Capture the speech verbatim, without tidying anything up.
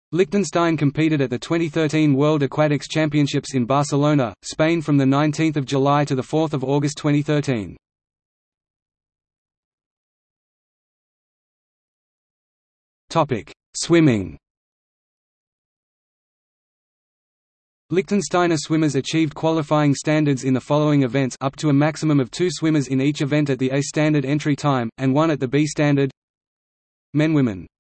Liechtenstein competed at the twenty thirteen World Aquatics Championships in Barcelona, Spain from the nineteenth of July to the fourth of August twenty thirteen. Topic: Swimming. Liechtensteiner swimmers achieved qualifying standards in the following events, up to a maximum of two swimmers in each event at the A standard entry time, and one at the B standard. Men Women